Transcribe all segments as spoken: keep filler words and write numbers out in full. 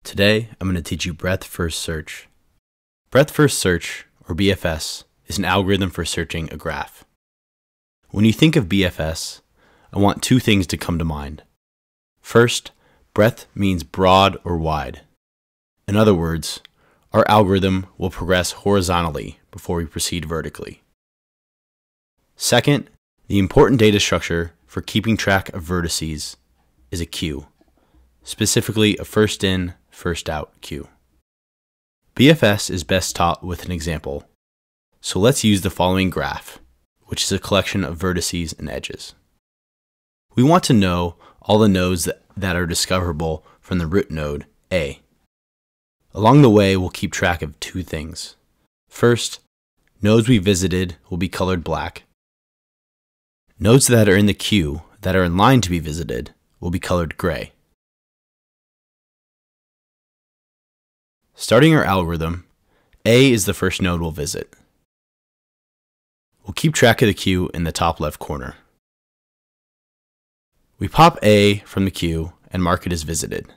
Today, I'm going to teach you breadth first search. Breadth first search, or B F S, is an algorithm for searching a graph. When you think of B F S, I want two things to come to mind. First, breadth means broad or wide. In other words, our algorithm will progress horizontally before we proceed vertically. Second, the important data structure for keeping track of vertices is a queue, specifically a first in, first out queue. B F S is best taught with an example, so let's use the following graph, which is a collection of vertices and edges. We want to know all the nodes that, that are discoverable from the root node A. Along the way, we'll keep track of two things. First, nodes we visited will be colored black. Nodes that are in the queue that are in line to be visited will be colored gray. Starting our algorithm, A is the first node we'll visit. We'll keep track of the queue in the top left corner. We pop A from the queue and mark it as visited.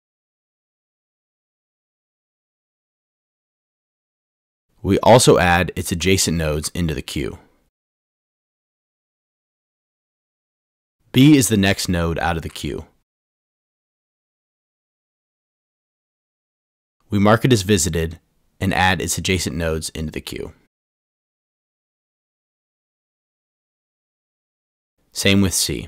We also add its adjacent nodes into the queue. B is the next node out of the queue. We mark it as visited and add its adjacent nodes into the queue. Same with C.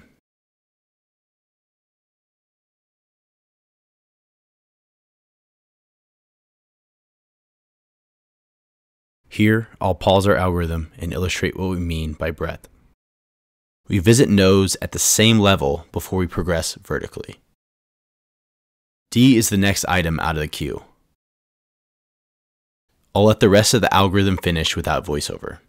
Here, I'll pause our algorithm and illustrate what we mean by breadth. We visit nodes at the same level before we progress vertically. D is the next item out of the queue. I'll let the rest of the algorithm finish without voiceover.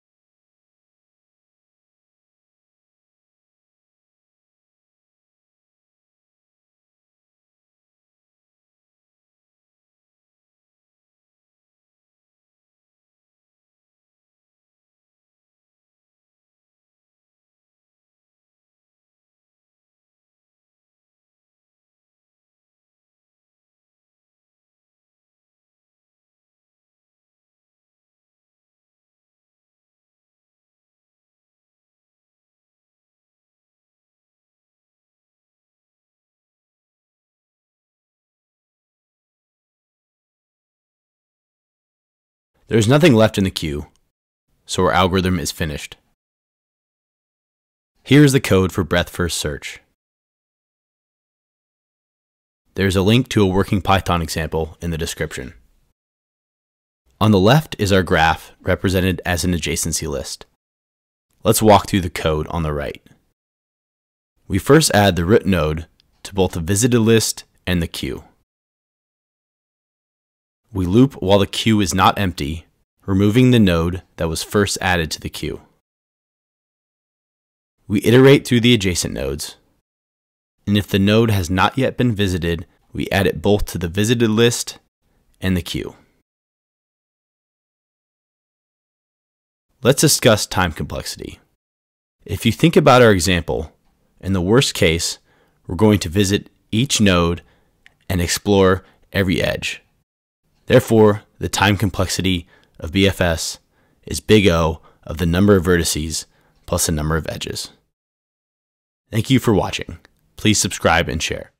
There is nothing left in the queue, so our algorithm is finished. Here is the code for breadth first search. There is a link to a working Python example in the description. On the left is our graph represented as an adjacency list. Let's walk through the code on the right. We first add the root node to both the visited list and the queue. We loop while the queue is not empty, removing the node that was first added to the queue. We iterate through the adjacent nodes, and if the node has not yet been visited, we add it both to the visited list and the queue. Let's discuss time complexity. If you think about our example, in the worst case, we're going to visit each node and explore every edge. Therefore, the time complexity of B F S is big O of the number of vertices plus the number of edges. Thank you for watching. Please subscribe and share.